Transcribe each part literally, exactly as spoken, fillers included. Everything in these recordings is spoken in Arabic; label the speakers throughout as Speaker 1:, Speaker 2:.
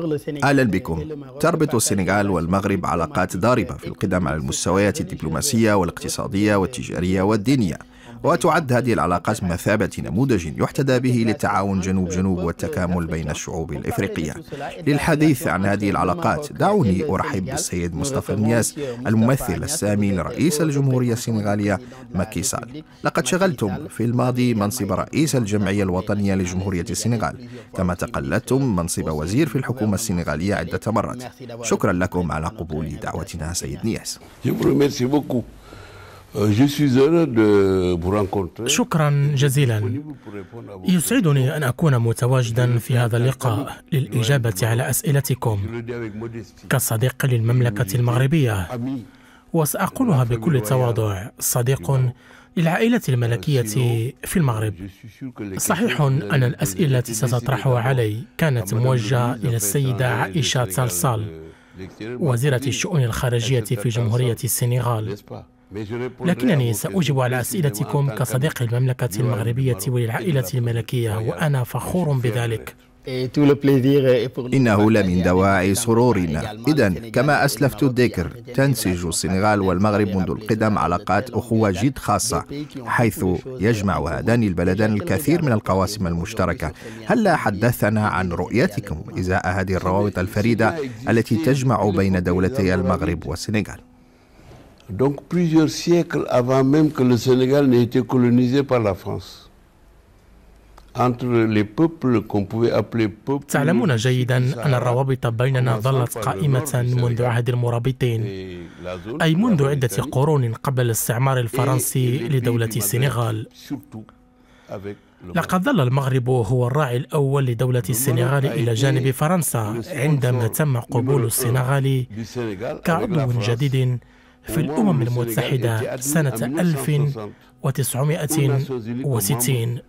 Speaker 1: أهلا بكم. تربط السنغال والمغرب علاقات ضاربة في القدم على المستويات الدبلوماسية والاقتصادية والتجارية والدينية، وتعد هذه العلاقات بمثابة نموذج يحتذى به للتعاون جنوب جنوب والتكامل بين الشعوب الإفريقية. للحديث عن هذه العلاقات دعوني أرحب بالسيد مصطفى نياس، الممثل السامي لرئيس الجمهورية السنغالية ماكي سال. لقد شغلتم في الماضي منصب رئيس الجمعية الوطنية لجمهورية السنغال، كما تقلدتم منصب وزير في الحكومة السنغالية عدة مرات. شكرا لكم على قبول دعوتنا سيد نياس.
Speaker 2: شكرا جزيلا. يسعدني أن أكون متواجدا في هذا اللقاء للإجابة على أسئلتكم كصديق للمملكة المغربية، وسأقولها بكل تواضع، صديق للعائلة الملكية في المغرب. صحيح أن الأسئلة التي ستطرحها علي كانت موجهة إلى السيدة عائشة تال سال، وزيرة الشؤون الخارجية في جمهورية السنغال، لكنني سأجيب على أسئلتكم كصديق المملكة المغربية وللعائلة الملكية، وأنا فخور بذلك.
Speaker 1: إنه لمن دواعي سرورنا. إذن كما أسلفت الذكر، تنسج السنغال والمغرب منذ القدم علاقات أخوة جد خاصة، حيث يجمع هذان البلدان الكثير من القواسم المشتركة. هل حدثنا عن رؤيتكم إزاء هذه الروابط الفريدة التي تجمع بين دولتي المغرب والسنغال؟
Speaker 3: Donc plusieurs siècles avant même que le Sénégal n'ait été colonisé par la France. Entre les peuples qu'on pouvait appeler peuples.
Speaker 2: تعلمون جيدا أن الروابط بيننا ظلت قائمة منذ عهد المرابطين، أي منذ عدة قرون قبل الاستعمار الفرنسي لدولة السنغال. لقد ظل المغرب هو الراعي الأول لدولة السنغال إلى جانب فرنسا عندما تم قبول السنغال كعضو جديد في الأمم المتحدة سنة ألف وتسعمائة وستين.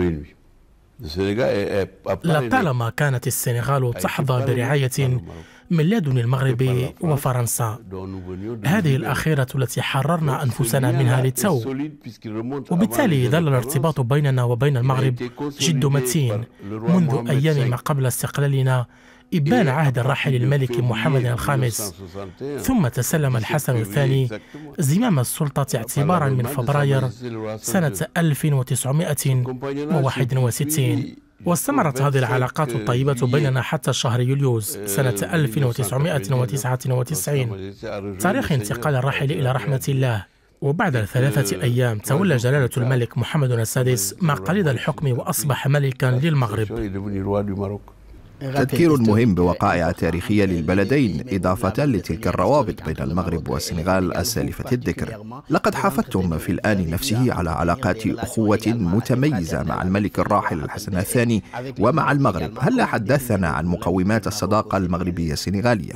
Speaker 2: لطالما كانت السنغال تحظى برعاية من لدن المغرب وفرنسا، هذه الأخيرة التي حررنا أنفسنا منها للتو، وبالتالي ظل الارتباط بيننا وبين المغرب جد متين منذ أيام ما قبل استقلالنا، إبان عهد الراحل الملك محمد الخامس، ثم تسلم الحسن الثاني زمام السلطة اعتبارا من فبراير سنة ألف وتسعمائة وواحد وستين. واستمرت هذه العلاقات الطيبة بيننا حتى شهر يوليوز سنة ألف وتسعمائة وتسعة وتسعين، تاريخ انتقال الراحل إلى رحمة الله. وبعد ثلاثة أيام تولى جلالة الملك محمد السادس مقاليد الحكم وأصبح ملكا للمغرب.
Speaker 1: تذكير مهم بوقائع تاريخية للبلدين، إضافة لتلك الروابط بين المغرب والسنغال السالفة الذكر. لقد حافظتم في الآن نفسه على علاقات أخوة متميزة مع الملك الراحل الحسن الثاني ومع المغرب. هل حدثنا عن مقومات الصداقة المغربية السنغالية؟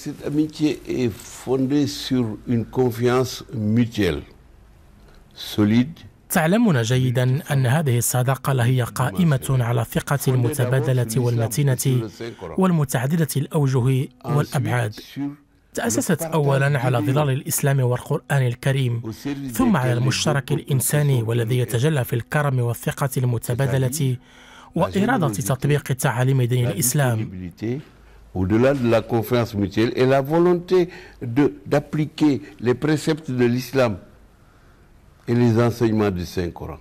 Speaker 2: تعلمون جيدا أن هذه الصداقة هي قائمة على الثقة المتبادلة والمتينة والمتعددة الأوجه والأبعاد. تأسست أولا على ظلال الإسلام والقرآن الكريم، ثم على المشترك الإنساني والذي يتجلى في الكرم والثقة المتبادلة وإرادة تطبيق تعاليم دين الإسلام.
Speaker 3: Au-delà de la confiance mutuelle et la volonté de d'appliquer les préceptes de l'islam et les enseignements du Saint-Coran.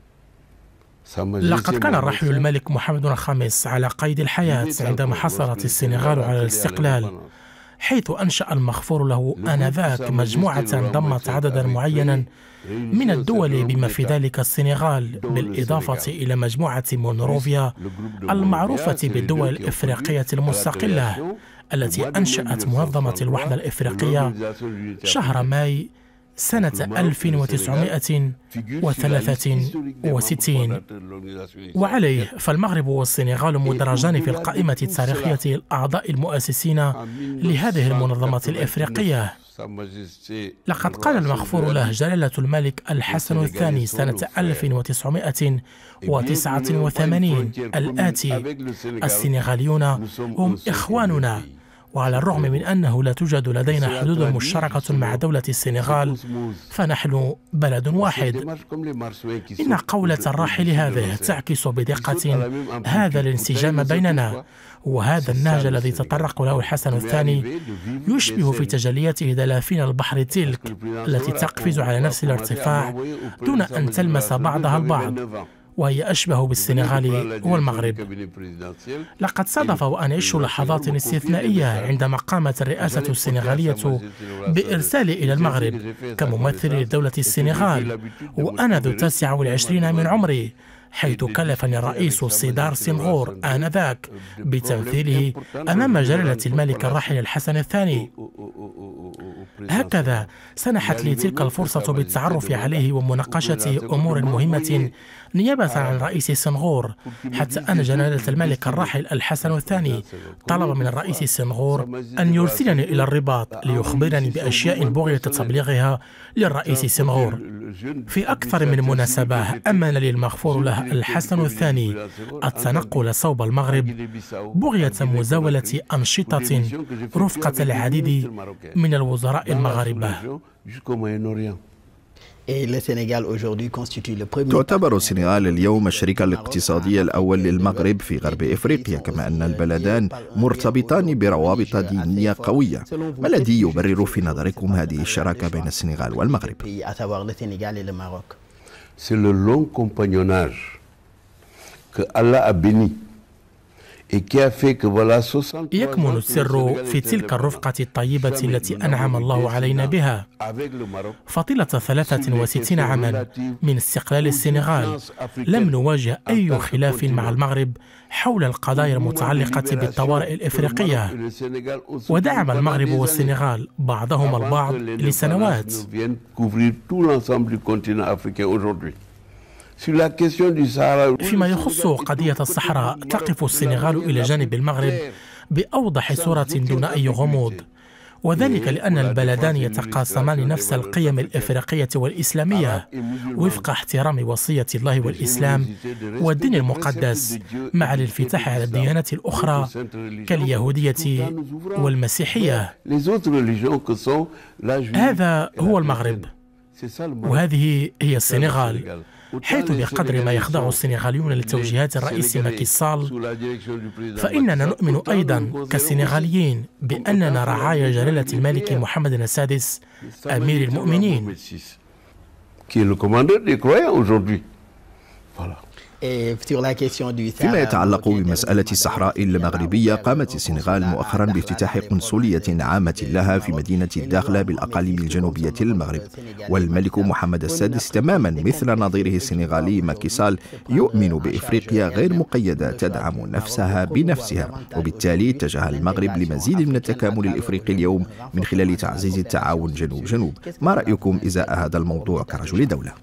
Speaker 2: لقد كان الراحل الملك محمد الخامس على قيد الحياة عندما حصلت السنغال على الاستقلال، حيث أنشأ المغفور له آنذاك مجموعة ضمت عددا معينا من الدول بما في ذلك السنغال، بالإضافة إلى مجموعة مونروفيا المعروفة بالدول الإفريقية المستقلة التي أنشأت منظمة الوحدة الإفريقية شهر ماي سنة ألف وتسعمائة وثلاثة وستين. وعليه فالمغرب والسنغال مدرجان في القائمة التاريخية للأعضاء المؤسسين لهذه المنظمة الإفريقية. لقد قال المغفور له جلالة الملك الحسن الثاني سنة ألف وتسعمائة وتسعة وثمانين الآتي: السنغاليون هم إخواننا وعلى الرغم من أنه لا توجد لدينا حدود مشتركة مع دولة السنغال، فنحن بلد واحد. إن قولة الراحل هذه تعكس بدقة هذا الانسجام بيننا، وهذا النهج الذي تطرق له الحسن الثاني يشبه في تجلياته دلافين البحر تلك التي تقفز على نفس الارتفاع دون أن تلمس بعضها البعض، وهي أشبه بالسنغال والمغرب. لقد صادف وأن أعيش لحظات استثنائية عندما قامت الرئاسة السنغالية بإرسالي إلى المغرب كممثل لدولة السنغال وأنا ذو التاسع والعشرين من عمري، حيث كلفني الرئيس سيدار سنغور آنذاك بتمثيله أمام جلالة الملك الراحل الحسن الثاني. هكذا سنحت لي تلك الفرصة بالتعرف عليه ومناقشة أمور مهمة نيابة عن رئيس سنغور، حتى أن جلالة الملك الراحل الحسن الثاني طلب من الرئيس سنغور أن يرسلني إلى الرباط ليخبرني بأشياء بغية تبليغها للرئيس سنغور. في أكثر من مناسبة أمن لي المغفور له الحسن الثاني التنقل صوب المغرب بغية مزاولة أنشطة رفقة العديد من الوزراء المغاربة.
Speaker 1: تعتبر السنغال اليوم الشريك الاقتصادي الأول للمغرب في غرب إفريقيا، كما أن البلدان مرتبطان بروابط دينية قوية. ما الذي يبرر في نظركم هذه الشراكة بين السنغال والمغرب؟
Speaker 2: يكمن السر في تلك الرفقة الطيبة التي أنعم الله علينا بها. فطيلة ثلاثة وستين عاما من استقلال السنغال لم نواجه أي خلاف مع المغرب حول القضايا المتعلقة بالطوارئ الإفريقية، ودعم المغرب والسنغال بعضهما البعض لسنوات. فيما يخص قضية الصحراء، تقف السنغال إلى جانب المغرب بأوضح صورة دون أي غموض، وذلك لأن البلدان يتقاسمان نفس القيم الإفريقية والإسلامية وفق احترام وصية الله والإسلام والدين المقدس، مع الانفتاح على الديانات الأخرى كاليهودية والمسيحية. هذا هو المغرب، وهذه هي السنغال، حيث بقدر ما يخضع السنغاليون لتوجيهات الرئيس ماكي سال، فإننا نؤمن أيضا كسنغاليين بأننا رعايا جلالة الملك محمد السادس أمير المؤمنين.
Speaker 1: فيما يتعلق بمسألة الصحراء المغربية، قامت السنغال مؤخرا بافتتاح قنصلية عامة لها في مدينة الداخلة بالأقاليم الجنوبية للمغرب، والملك محمد السادس تماما مثل نظيره السنغالي ماكي سال يؤمن بإفريقيا غير مقيدة تدعم نفسها بنفسها، وبالتالي اتجه المغرب لمزيد من التكامل الإفريقي اليوم من خلال تعزيز التعاون جنوب جنوب. ما رأيكم إزاء هذا الموضوع كرجل دولة؟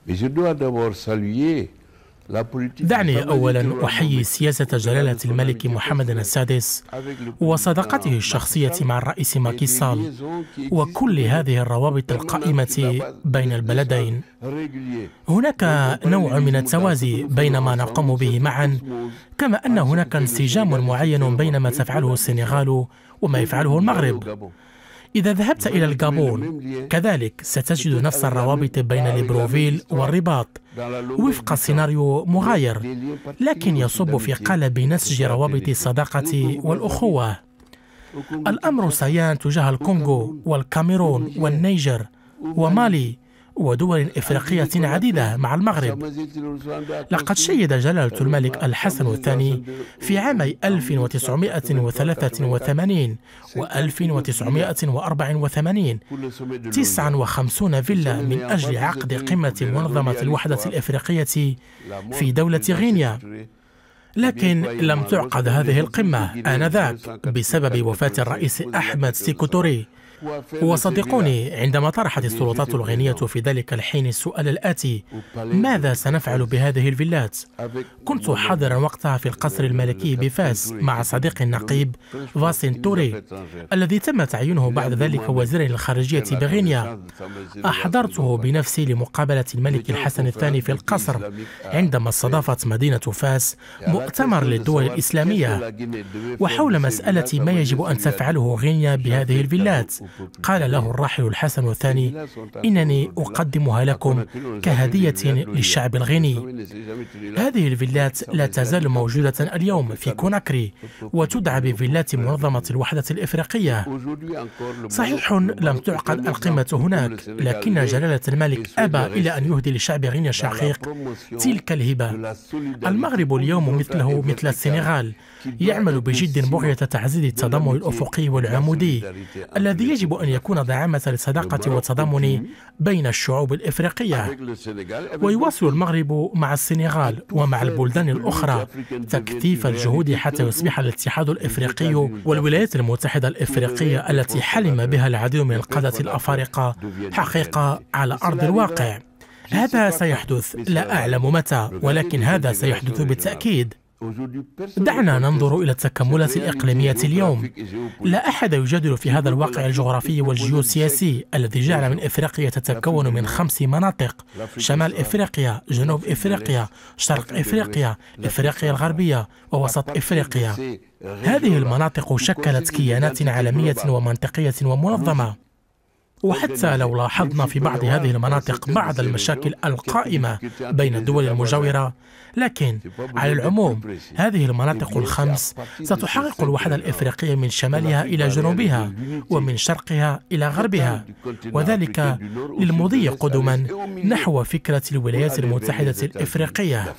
Speaker 2: دعني أولا أحيي سياسة جلالة الملك محمد السادس وصداقته الشخصية مع الرئيس ماكي سال وكل هذه الروابط القائمة بين البلدين. هناك نوع من التوازي بين ما نقوم به معا، كما أن هناك انسجام معين بين ما تفعله السنغال وما يفعله المغرب. إذا ذهبت إلى الغابون كذلك ستجد نفس الروابط بين ليبروفيل والرباط وفق سيناريو مغاير، لكن يصب في قالب نسج روابط الصداقة والأخوة. الأمر سيان تجاه الكونغو والكاميرون والنيجر ومالي ودول إفريقية عديدة مع المغرب. لقد شيد جلالة الملك الحسن الثاني في عامي ألف وتسعمائة وثلاثة وثمانين و ألف وتسعمائة وأربعة وثمانين تسعة وخمسين فيلا من أجل عقد قمة منظمة الوحدة الإفريقية في دولة غينيا، لكن لم تعقد هذه القمة آنذاك بسبب وفاة الرئيس أحمد سيكو توري وصدقوني، عندما طرحت السلطات الغينية في ذلك الحين السؤال الآتي: ماذا سنفعل بهذه الفيلات؟ كنت حاضرا وقتها في القصر الملكي بفاس مع صديقي النقيب فاسين توري الذي تم تعيينه بعد ذلك وزيرا للخارجية بغينيا. أحضرته بنفسي لمقابلة الملك الحسن الثاني في القصر عندما استضافت مدينة فاس مؤتمر للدول الإسلامية، وحول مسألة ما يجب أن تفعله غينيا بهذه الفيلات قال له الراحل الحسن الثاني: إنني أقدمها لكم كهدية للشعب الغيني. هذه الفيلات لا تزال موجودة اليوم في كوناكري وتدعى بفيلات منظمة الوحدة الإفريقية. صحيح لم تعقد القمة هناك، لكن جلالة الملك أبى إلى أن يهدي لشعب غينيا الشقيق تلك الهبة. المغرب اليوم مثله مثل السنغال يعمل بجد بغية تعزيز التضامن الأفقي والعمودي الذي يجب أن يكون دعامة للصداقة والتضامن بين الشعوب الإفريقية. ويواصل المغرب مع السنغال ومع البلدان الأخرى تكثيف الجهود حتى يصبح الاتحاد الإفريقي والولايات المتحدة الإفريقية التي حلم بها العديد من القادة الأفارقة حقيقة على أرض الواقع. هذا سيحدث، لا أعلم متى، ولكن هذا سيحدث بالتأكيد. دعنا ننظر إلى التكاملات الإقليمية اليوم. لا أحد يجادل في هذا الواقع الجغرافي والجيوسياسي الذي جعل من إفريقيا تتكون من خمس مناطق: شمال إفريقيا، جنوب إفريقيا، شرق إفريقيا، إفريقيا الغربية، ووسط إفريقيا. هذه المناطق شكلت كيانات عالمية ومنطقية ومنظمة. وحتى لو لاحظنا في بعض هذه المناطق بعض المشاكل القائمة بين الدول المجاورة، لكن على العموم هذه المناطق الخمس ستحقق الوحدة الإفريقية من شمالها إلى جنوبها ومن شرقها إلى غربها، وذلك للمضي قدما نحو فكرة الولايات المتحدة الإفريقية.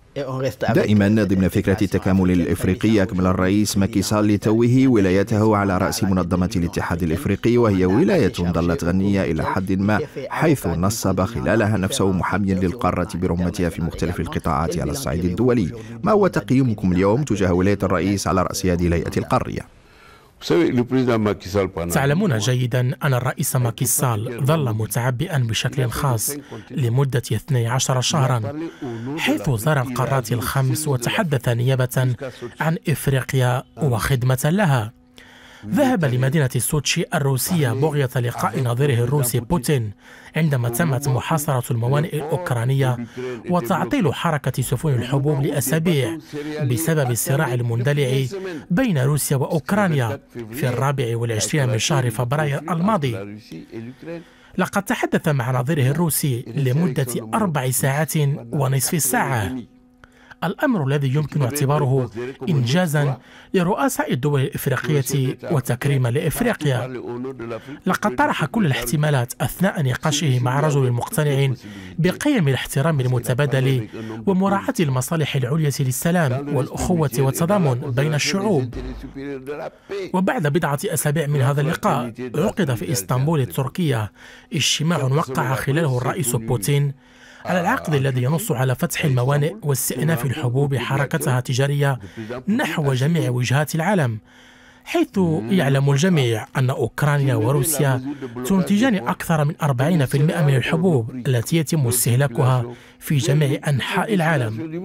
Speaker 1: دائما ضمن فكرة التكامل الإفريقي يكمل الرئيس ماكي سال لتوه ولايته على رأس منظمة الاتحاد الإفريقي، وهي ولاية ظلت غنية إلى حد ما، حيث نصب خلالها نفسه محاميا للقارة برمتها في مختلف القطاعات على الصعيد الدولي. ما هو تقييمكم اليوم تجاه ولاية الرئيس على رأس هذه الهيئة القارية؟
Speaker 2: تعلمون جيدا أن الرئيس ماكي سال ظل متعبئا بشكل خاص لمدة اثني عشر شهرا، حيث زار القارات الخمس وتحدث نيابة عن إفريقيا وخدمة لها. ذهب لمدينة سوتشي الروسية بغية لقاء نظيره الروسي بوتين عندما تمت محاصرة الموانئ الأوكرانية وتعطيل حركة سفن الحبوب لأسابيع بسبب الصراع المندلع بين روسيا وأوكرانيا في الرابع والعشرين من شهر فبراير الماضي. لقد تحدث مع نظيره الروسي لمدة أربع ساعات ونصف ساعة، الأمر الذي يمكن اعتباره إنجازا لرؤساء الدول الإفريقية وتكريما لإفريقيا. لقد طرح كل الاحتمالات أثناء نقاشه مع رجل مقتنع بقيم الاحترام المتبادل ومراعاة المصالح العليا للسلام والأخوة والتضامن بين الشعوب. وبعد بضعة أسابيع من هذا اللقاء عقد في إسطنبول التركية اجتماع وقع خلاله الرئيس بوتين على العقد الذي ينص على فتح الموانئ واستئناف الحبوب حركتها التجارية نحو جميع وجهات العالم، حيث يعلم الجميع أن أوكرانيا وروسيا تنتجان أكثر من أربعين بالمئة من الحبوب التي يتم استهلاكها في جميع أنحاء العالم.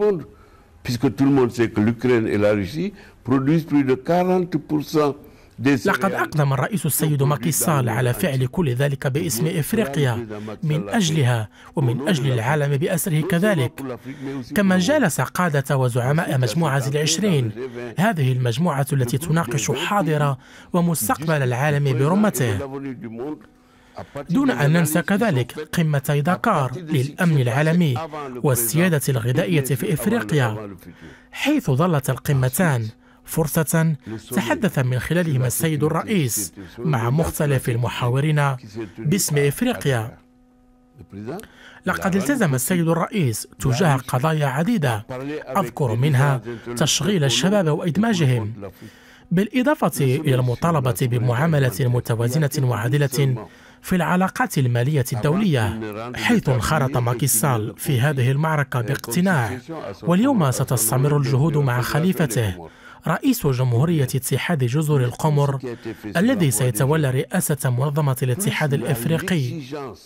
Speaker 2: لقد أقدم الرئيس السيد ماكي سال على فعل كل ذلك باسم إفريقيا من أجلها ومن أجل العالم بأسره كذلك، كما جالس قادة وزعماء مجموعة العشرين، هذه المجموعة التي تناقش حاضر ومستقبل العالم برمته، دون أن ننسى كذلك قمتي داكار للأمن العالمي والسيادة الغذائية في إفريقيا، حيث ظلت القمتان فرصة تحدث من خلالهما السيد الرئيس مع مختلف المحاورين باسم إفريقيا. لقد التزم السيد الرئيس تجاه قضايا عديدة، أذكر منها تشغيل الشباب وإدماجهم، بالإضافة إلى المطالبة بمعاملة متوازنة وعادلة في العلاقات المالية الدولية، حيث انخرط ماكي سال في هذه المعركة باقتناع. واليوم ستستمر الجهود مع خليفته رئيس جمهورية اتحاد جزر القمر الذي سيتولى رئاسة منظمة الاتحاد الإفريقي.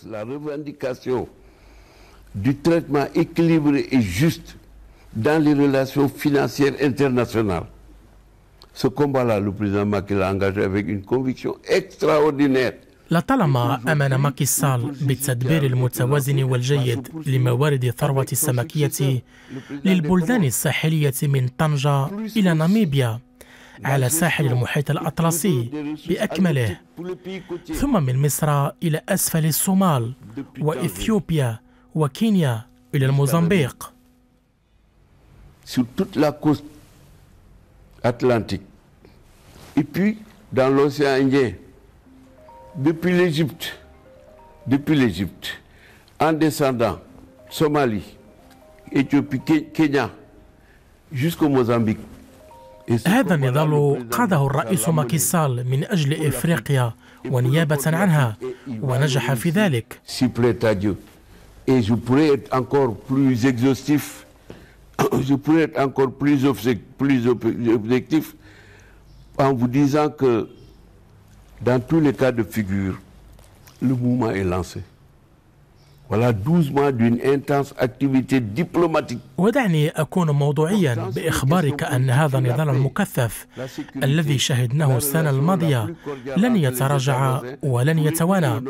Speaker 3: du traitement équilibré et juste dans les relations financières internationales. Ce combat-là, le président Macky l'a engagé avec une conviction extraordinaire.
Speaker 2: لطالما أمن ماكي سال بالتدبير المتوازن والجيد لموارد الثروة السمكية للبلدان الساحلية من طنجة إلى ناميبيا على ساحل المحيط الأطلسي بأكمله، ثم من مصر إلى أسفل الصومال وإثيوبيا وكينيا إلى الموزمبيق.
Speaker 3: Sur toute la côte atlantique et puis dans l'océan Indien, depuis l'Égypte, depuis l'Égypte, en descendant Somalie, Éthiopie, Kenya, jusqu'au Mozambique.
Speaker 2: هذا النضال قاده الرئيس ماكي سال من أجل إفريقيا ونيابة عنها، ونجح في ذلك.
Speaker 3: Et je pourrais être encore plus exhaustif, je pourrais être encore plus objectif en vous disant que dans tous les cas de figure, le mouvement est lancé. Voilà douze mois d'une intense activité diplomatique.
Speaker 2: ودعني أكون موضوعيا بإخبارك أن هذا النضال المكثف الذي شهدناه السنة الماضية لن يتراجع ولن يتوانى.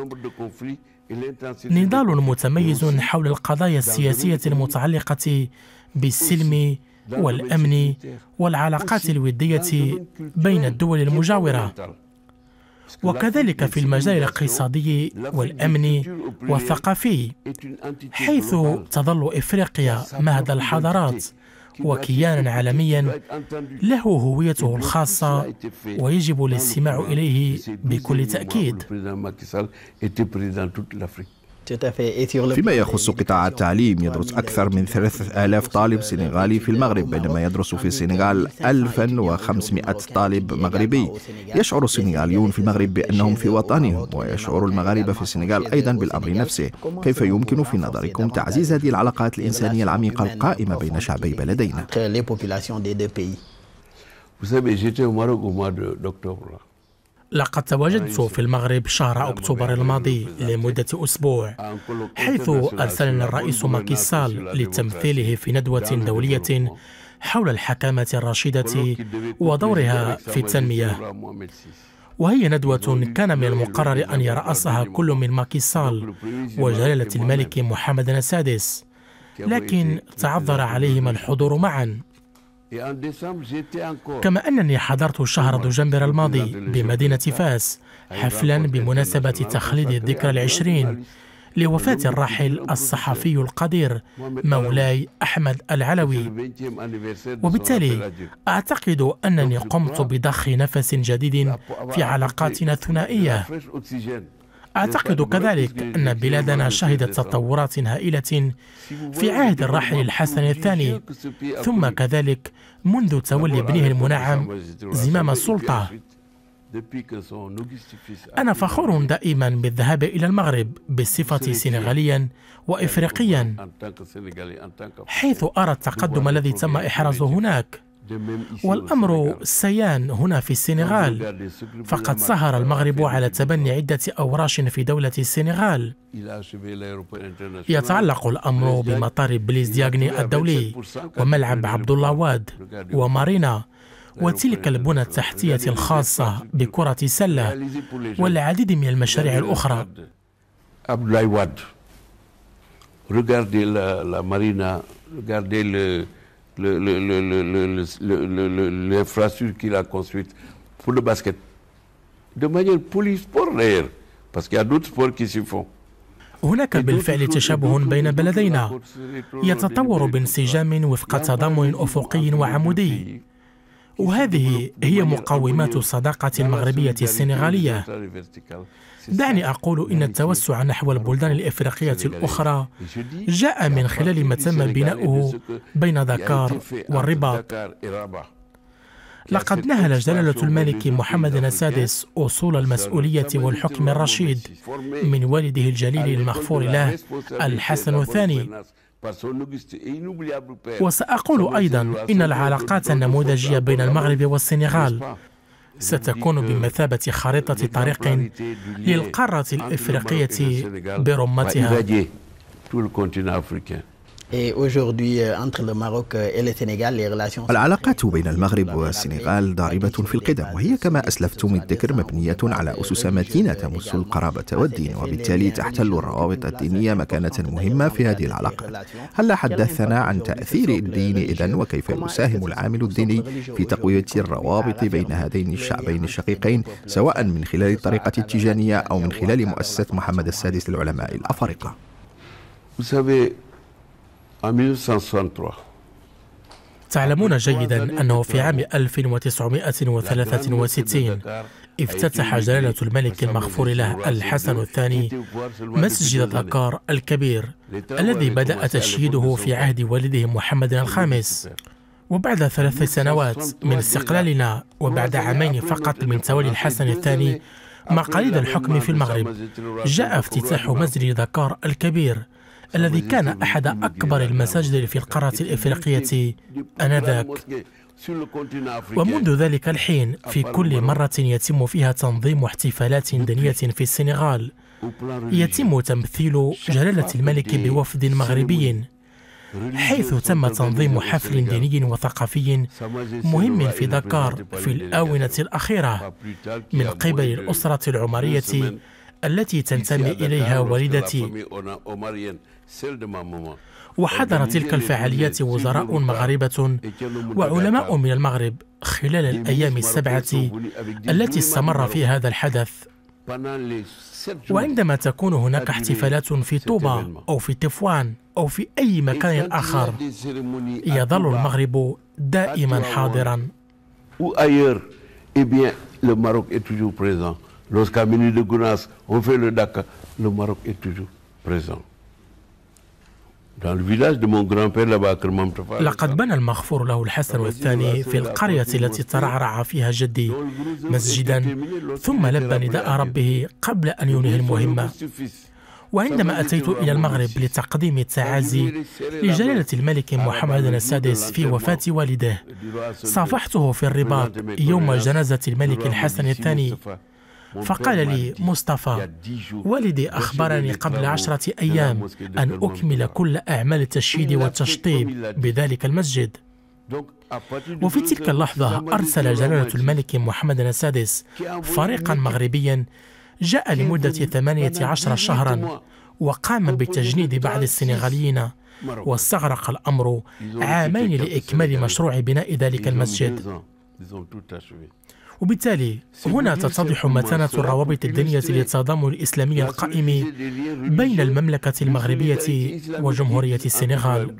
Speaker 2: نضال متميز حول القضايا السياسية المتعلقة بالسلم والأمن والعلاقات الودية بين الدول المجاورة، وكذلك في المجال الاقتصادي والأمني والثقافي، حيث تظل إفريقيا مهد الحضارات وكيانا عالميا له هويته الخاصة ويجب الاستماع إليه بكل تأكيد.
Speaker 1: فيما يخص قطاع التعليم، يدرس أكثر من ثلاثة آلاف طالب سنغالي في المغرب، بينما يدرس في السنغال ألف وخمسمائة طالب مغربي. يشعر السنغاليون في المغرب بأنهم في وطنهم، ويشعر المغاربة في السنغال أيضا بالأمر نفسه. كيف يمكن في نظركم تعزيز هذه العلاقات الإنسانية العميقة القائمة بين شعبي بلدينا؟
Speaker 2: لقد تواجدت في المغرب شهر أكتوبر الماضي لمدة أسبوع، حيث أرسلنا الرئيس ماكي سال لتمثيله في ندوة دولية حول الحكامة الرشيدة ودورها في التنمية، وهي ندوة كان من المقرر أن يرأسها كل من ماكي سال وجلالة الملك محمد السادس، لكن تعذر عليهما الحضور معا. كما أنني حضرت شهر دجنبر الماضي بمدينة فاس حفلا بمناسبة تخليد الذكرى العشرين لوفاة الراحل الصحفي القدير مولاي أحمد العلوي، وبالتالي أعتقد أنني قمت بضخ نفس جديد في علاقاتنا الثنائية. أعتقد كذلك أن بلادنا شهدت تطورات هائلة في عهد الراحل الحسن الثاني، ثم كذلك منذ تولي ابنه المنعم زمام السلطة. أنا فخور دائما بالذهاب إلى المغرب بصفتي سنغاليا وإفريقيا، حيث أرى التقدم الذي تم إحرازه هناك، والأمر سيان هنا في السنغال، فقد سهر المغرب على تبني عدة أوراش في دولة السنغال. يتعلق الأمر بمطار بليز دياغني الدولي وملعب عبد الله واد ومارينا وتلك البنى التحتية الخاصة بكرة السلة والعديد من المشاريع الأخرى.
Speaker 3: l'infrastructure qu'il a construite pour le basket, de manière polysport d'ailleurs, parce qu'il y a d'autres sports qui s'y font.
Speaker 2: هناك بالفعل تشابه بين بلدينا يتطور بانسجام وفق تضامن أفقي وعمودي، وهذه هي مقومات الصداقة المغربية السنغالية. دعني أقول إن التوسع نحو البلدان الإفريقية الأخرى جاء من خلال ما تم بناؤه بين دكار والرباط. لقد نهل جلالة الملك محمد السادس أصول المسؤولية والحكم الرشيد من والده الجليل المغفور له الحسن الثاني، وسأقول أيضا إن العلاقات النموذجية بين المغرب والسنغال ستكون بمثابة خريطة طريق للقارة الإفريقية برمتها.
Speaker 1: العلاقات بين المغرب والسنغال ضاربة في القدم، وهي كما أسلفتم الذكر مبنية على أسس متينة تمس القرابة والدين، وبالتالي تحتل الروابط الدينية مكانة مهمة في هذه العلاقة. هل حدثنا عن تأثير الدين إذن، وكيف يساهم العامل الديني في تقوية الروابط بين هذين الشعبين الشقيقين، سواء من خلال الطريقة التيجانية أو من خلال مؤسسة محمد السادس للعلماء الأفارقة؟
Speaker 2: تعلمون جيدا أنه في عام ألف وتسعمائة وثلاثة وستين افتتح جلالة الملك المغفور له الحسن الثاني مسجد دكار الكبير، الذي بدأ تشييده في عهد والده محمد الخامس. وبعد ثلاث سنوات من استقلالنا، وبعد عامين فقط من تولي الحسن الثاني مقاليد الحكم في المغرب، جاء افتتاح مسجد دكار الكبير، الذي كان أحد أكبر المساجد في القارة الإفريقية آنذاك. ومنذ ذلك الحين في كل مرة يتم فيها تنظيم احتفالات دينية في السنغال، يتم تمثيل جلالة الملك بوفد مغربي، حيث تم تنظيم حفل ديني وثقافي مهم في دكار في الآونة الأخيرة من قبل الأسرة العمرية التي تنتمي إليها والدتي. وحضر تلك الفعاليات وزراء مغاربة وعلماء من المغرب خلال الأيام السبعة التي استمر فيها هذا الحدث. وعندما تكون هناك احتفالات في طوبى أو في تفوان أو في أي مكان آخر، يظل المغرب دائما حاضرا.
Speaker 3: Lorsqu'à minuit de Gounas, on fait le Dakar, le Maroc est toujours présent. Dans le village de mon grand-père là-bas, Kermam Tafal.
Speaker 2: لقد بنى المغفور له الحسن الثاني في القرية التي ترعرع فيها جدي مسجدا، ثم لبى نداء ربه قبل أن ينهي المهمة. وعندما أتيت إلى المغرب لتقديم التعازي لجلالة الملك محمد السادس في وفاة والده، صافحته في الرباط يوم جنازة الملك الحسن الثاني، فقال لي: مصطفى، والدي أخبرني قبل عشرة أيام أن أكمل كل أعمال التشييد والتشطيب بذلك المسجد. وفي تلك اللحظة أرسل جلالة الملك محمد السادس فريقا مغربيا جاء لمدة ثمانية عشر شهرا، وقام بتجنيد بعض السنغاليين، واستغرق الأمر عامين لإكمال مشروع بناء ذلك المسجد. وبالتالي هنا تتضح متانة الروابط الدينية للتضامن الإسلامي القائم بين المملكة المغربية وجمهورية السنغال.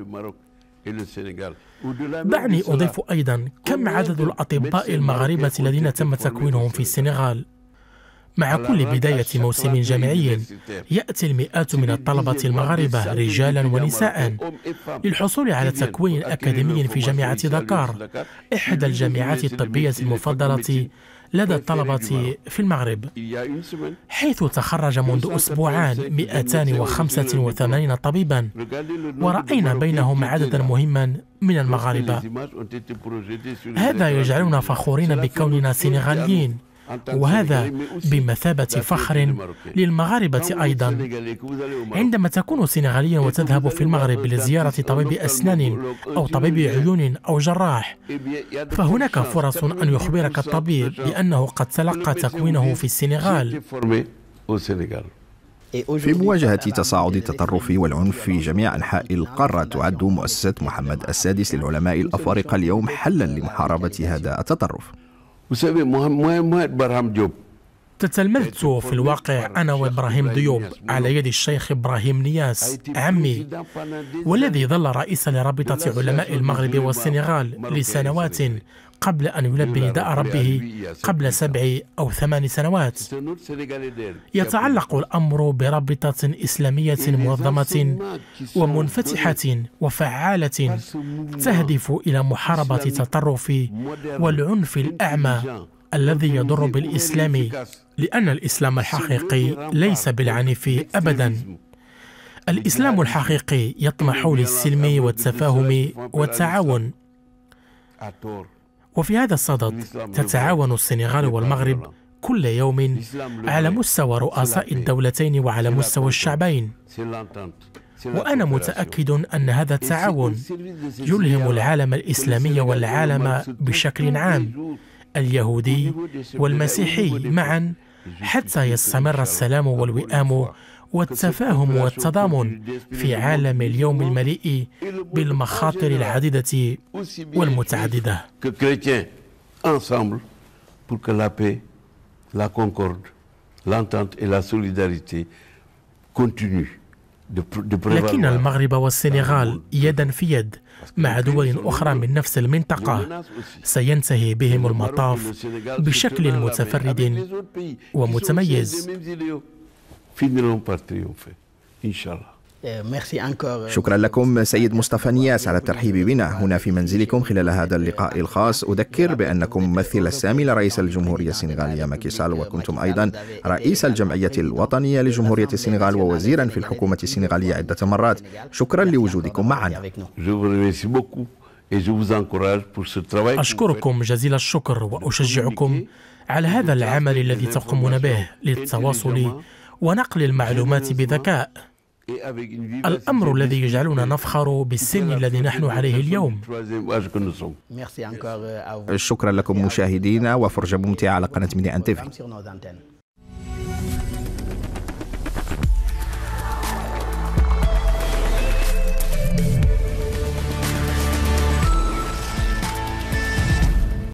Speaker 2: دعني أضيف أيضا كم عدد الأطباء المغاربة الذين تم تكوينهم في السنغال. مع كل بداية موسم جامعي يأتي المئات من الطلبة المغاربة رجالا ونساء للحصول على تكوين أكاديمي في جامعة دكار، إحدى الجامعات الطبية المفضلة لدى الطلبة في المغرب، حيث تخرج منذ أسبوعان مئتين وخمسة وثمانين طبيبا، ورأينا بينهم عددا مهما من المغاربة. هذا يجعلنا فخورين بكوننا سنغاليين، وهذا بمثابة فخر للمغاربة أيضا. عندما تكون سنغاليا وتذهب في المغرب لزيارة طبيب أسنان أو طبيب عيون أو جراح، فهناك فرص أن يخبرك الطبيب بأنه قد تلقى تكوينه في السنغال.
Speaker 1: في مواجهة تصاعد التطرف والعنف في جميع أنحاء القارة، تعد مؤسسة محمد السادس للعلماء الأفارقة اليوم حلا لمحاربة هذا التطرف.
Speaker 2: تتلمذت في الواقع أنا وإبراهيم ديوب على يد الشيخ إبراهيم نياس عمي، والذي ظل رئيسا لرابطة علماء المغرب والسنغال لسنوات قبل أن يلبي نداء ربه قبل سبع أو ثمان سنوات. يتعلق الأمر برابطة إسلامية منظمة ومنفتحة وفعالة تهدف إلى محاربة التطرف والعنف الأعمى الذي يضر بالإسلام، لأن الإسلام الحقيقي ليس بالعنف أبدا. الإسلام الحقيقي يطمح للسلم والتفاهم والتعاون، وفي هذا الصدد تتعاون السنغال والمغرب كل يوم على مستوى رؤساء الدولتين وعلى مستوى الشعبين. وأنا متأكد أن هذا التعاون يلهم العالم الإسلامي والعالم بشكل عام، اليهودي والمسيحي معا، حتى يستمر السلام والوئام والتفاهم والتضامن في عالم اليوم المليء بالمخاطر العديدة والمتعددة. لكن المغرب والسنغال يدا في يد مع دول أخرى من نفس المنطقة سينتهي بهم المطاف بشكل متفرد ومتميز.
Speaker 1: شكرا لكم سيد مصطفى نياس على الترحيب بنا هنا في منزلكم خلال هذا اللقاء الخاص. أذكر بأنكم ممثل السامي لرئيس الجمهورية السنغالية ماكي سال، وكنتم أيضا رئيس الجمعية الوطنية لجمهورية السنغال ووزيرا في الحكومة السنغالية عدة مرات. شكرا لوجودكم معنا.
Speaker 2: أشكركم جزيل الشكر وأشجعكم على هذا العمل الذي تقومون به للتواصل ونقل المعلومات بذكاء، الأمر الذي يجعلنا نفخر بالسن الذي نحن عليه اليوم.
Speaker 1: شكرا لكم مشاهدينا، وفرجة ممتعة على قناة ميديا أن تي في.